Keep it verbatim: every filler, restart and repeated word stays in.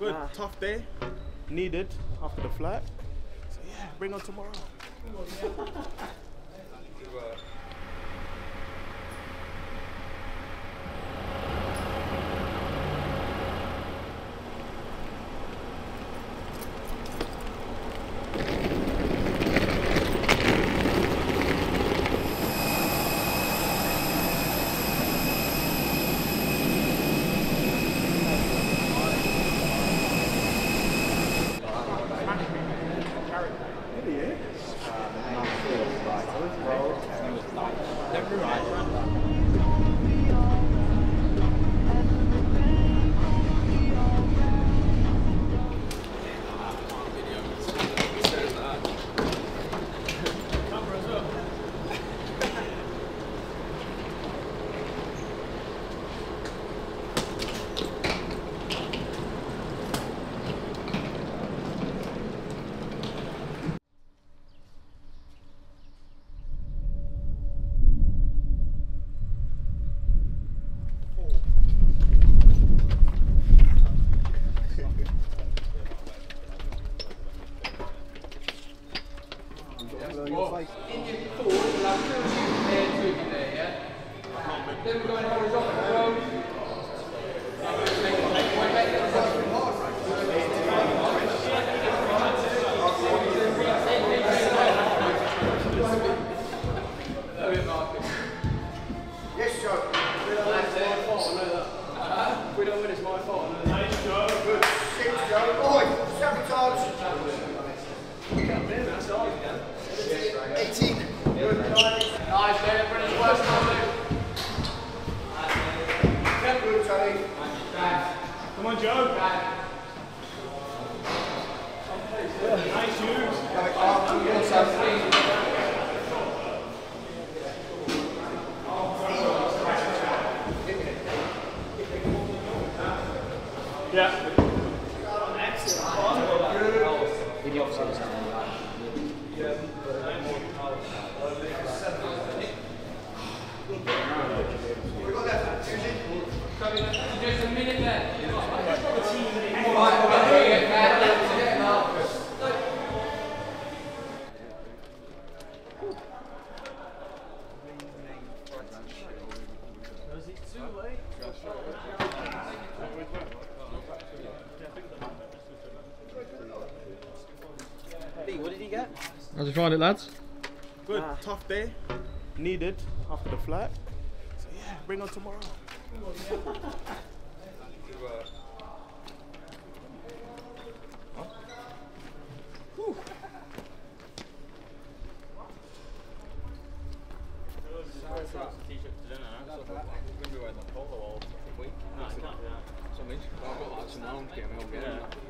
Good, Ah. tough day. Needed after the flight. So yeah, bring on tomorrow. Indian forward, we'll have two of you there, two of you there, yeah? Then we're going horizontal road. Yes, Joe. We don't win, it's my fault. Nice, Joe. Good. Six, Joe. Oi, sabotage. That's all you can. eighteen. Nice, man. British West, good, Tony. Come on, Joe. Nice use. Yeah. In the opposite side. Just a minute there. Was it too late? What did he get? How'd you find it, lads? Good, Ah. tough day. Needed after the flight. So yeah, bring on tomorrow. Whew. I've got like some lounge game, I'll get